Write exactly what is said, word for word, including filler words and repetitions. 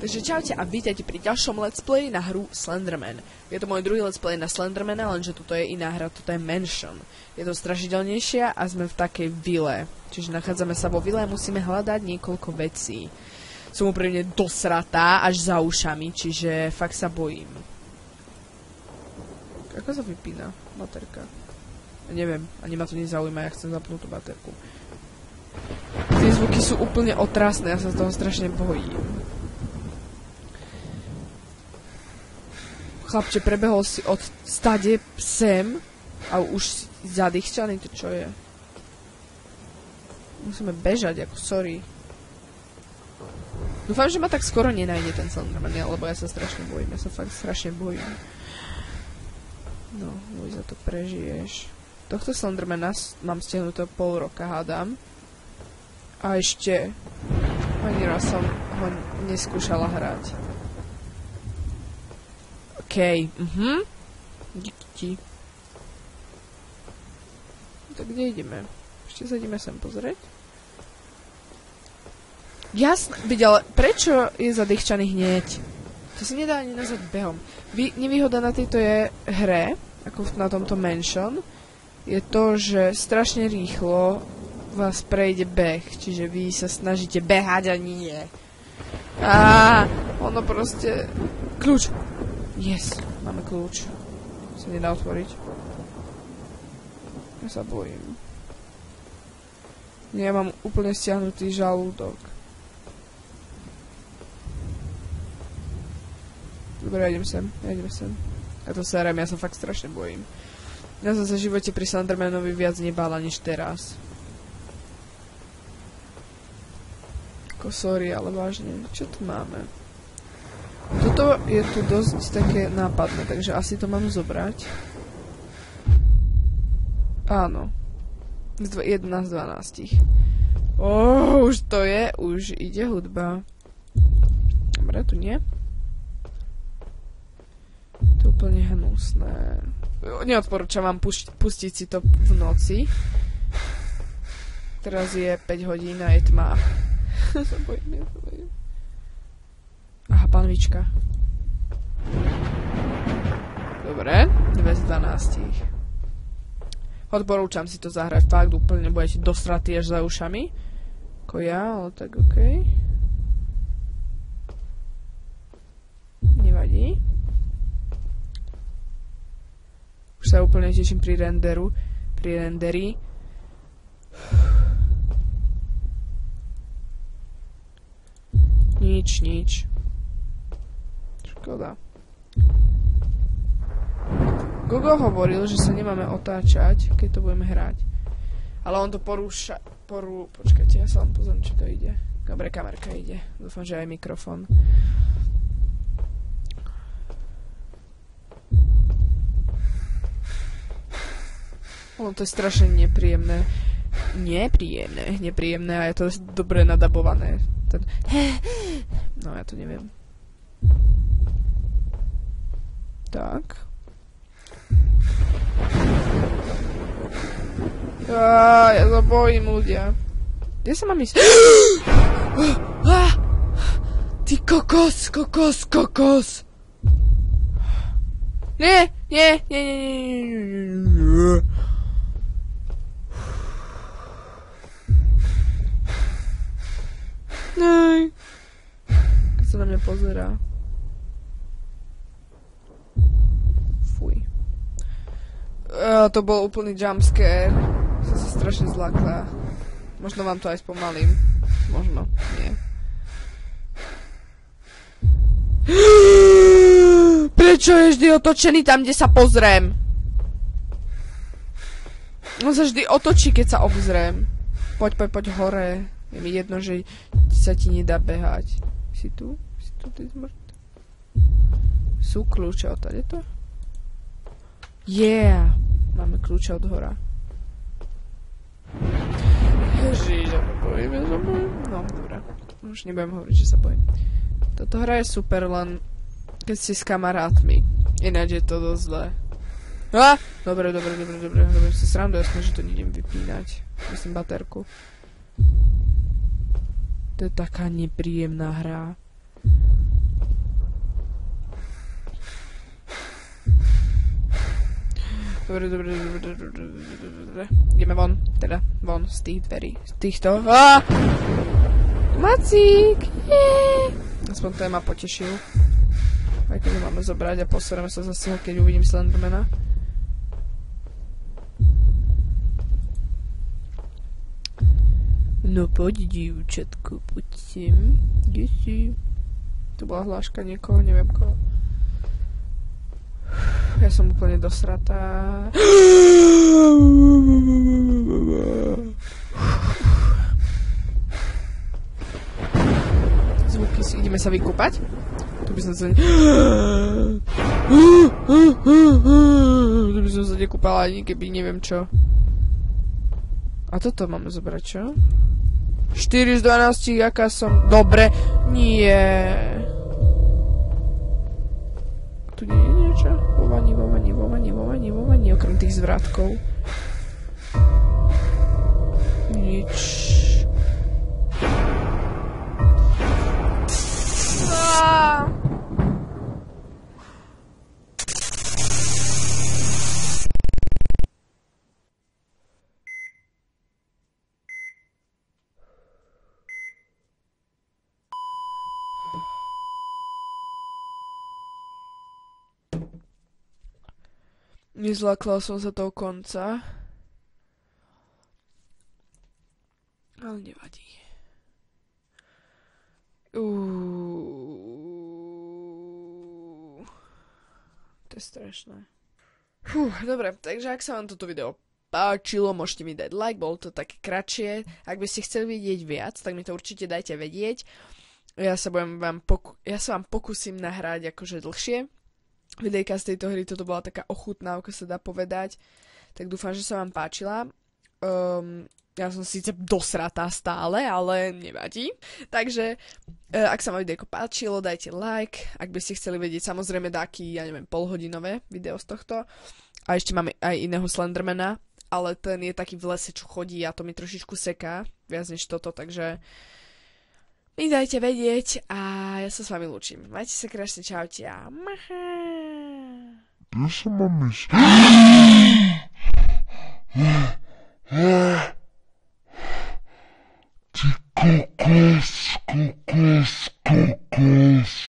Takže čaute a vítajte pri ďalšom let's play na hru Slenderman. Je to môj druhý let's play na Slendermana, lenže toto je iná hra, toto je Mansion. Je to strašidelnejšia a sme v takej vile. Čiže nachádzame sa vo vile a musíme hľadať niekoľko vecí. Som úprimne dosratá až za ušami, čiže fakt sa bojím. Ako sa vypína baterka? Ja neviem, ani ma to nezaujíma, ja chcem zapnúť tú baterku. Tie zvuky sú úplne otrasné, ja sa z toho strašne bojím. Chlapče, prebehol si od stade sem a už zadýchčaný, to čo je? Musíme bežať, ako sorry. Dúfam, že ma tak skoro nenájde ten Slenderman, lebo ja sa strašne bojím, ja sa fakt strašne bojím. No, Luisa, to prežiješ. Tohto Slendermana mám stiahnuté pol roka, hádam. A ešte ani raz som ho neskúšala hrať. Okej, okay. mhm. Díky ti. Tak kde ideme? Ešte sa ideme sem pozrieť. Jasne, videl, prečo je zadýchčaný hneď? To si nedá ani nazvať behom. Vy, nevýhoda na tejto je hre, ako na tomto Mansion, je to, že strašne rýchlo vás prejde beh, čiže vy sa snažíte behať a nie. Á, ono proste... Kľúč! Yes, máme kľúč. Sa nedá otvoriť. Ja sa bojím. Nie, ja mám úplne stiahnutý žalúdok. Dobre, ja idem sem, ja idem sem. Ja to serem, ja sa fakt strašne bojím. Ja som sa v živote pri Slendermanovi viac nebála než teraz. Ako sorry, ale vážne, čo tu máme? Toto je tu dosť také nápadné, takže asi to mám zobrať. Áno. jedenásť dvanásť. Oh, už to je, už ide hudba. Dobre, tu nie. To je úplne hnusné. Neodporúčam vám pustiť si to v noci. Teraz je päť hodín a je tma. sa bojím, ja sa bojím. Aha, panvička. Dobre, dve z dvanástich. Odporúčam si to zahrať, fakt úplne budete dosratí až za ušami. Ako ja, ale tak okej. Okay. Nevadí. Už sa úplne teším pri renderu. Pri renderi. Nič, nič. Škoda. Gogo hovoril, že sa nemáme otáčať, keď to budeme hrať. Ale on to porúša... Porú... Počkajte, ja sa vám pozriem, či to ide. Dobre, kamerka ide. Dúfam, že aj mikrofón. Ono to je strašne nepríjemné. Nepríjemné, nepríjemné a je to dobre nadabované. Ten... No, ja to neviem. Tak. Á, ja sa bojím, ľudia. Kde sa mám ísť? Ty kokos, kokos, kokos. Nie, nie, nie, nie, nie. Nej. Keď sa na mňa pozerá. Fuj. Uh, to bol úplný jumpscare. Som sa strašne zlakla. Možno vám to aj spomalím. Možno, nie. Prečo je vždy otočený tam, kde sa pozriem? On sa vždy otočí, keď sa obzriem. Poď, poď, poď hore. Je mi jedno, že sa ti nedá behať. Si tu? Si tu, ty zmrt? Sú kľúče od tady to? Yeah! Máme kľúče od hora. Ježiš, ja sa bojím, ja sa bojím. No, dobré. Už nebudem hovoriť, že sa bojím. Toto hra je super, len keď si s kamarátmi. Ináč je to dosť zlé. Á! Dobre, dobre, dobre, dobre. Dobre, sa srandu, jasne, že to nejdem vypínať. Myslím baterku. To je taká nepríjemná hra. Dobre, dobre, dobre, dobre, dobre, dobre. Ideme von, teda von z tých dverí. Z týchto. Á! Macík! Nie! Aspoň to ma potešil. Aj keď ho máme zobrať a poserieme sa zase, keď uvidím Slendermana. No poď, dievčatko, poď sem. Kde si? To bola hláška niekoho, neviem koho. Ja som úplne dosratá. Zvuky si, ideme sa vykúpať? Tu by som sa... Tu by som sa nekúpala ani keby neviem čo. A toto máme zobrať, čo? štyri z dvanástich, aká som... Dobre, nie. Tu nie je niečo? Vo vani, vo vani, vo vani, vo vani, vo vani, okrem tých zvratkov. Nič. Aaaa! Nezlakla som sa toho konca. Ale nevadí. Uuu. To je strašné. Fú, dobre, takže ak sa vám toto video páčilo, môžete mi dať like, bolo to také kratšie. Ak by ste chceli vidieť viac, tak mi to určite dajte vedieť. Ja sa, budem vám poku- ja sa vám pokúsim nahrať akože dlhšie videjka z tejto hry, toto bola taká ochutnávka, sa dá povedať. Tak dúfam, že sa vám páčila. Um, ja som síce dosratá stále, ale nevadí. Takže, uh, ak sa vám videjko páčilo, dajte like. Ak by ste chceli vedieť, samozrejme dáky, ja neviem, polhodinové video z tohto. A ešte máme aj iného Slendermana, ale ten je taký v lese, čo chodí a to mi trošičku seká, viac než toto, takže mi dajte vedieť a ja sa s vami lúčim. Majte sa krásne, čaute a maha. Kde sa mám ísť? Ty kokos, kokos, kokos.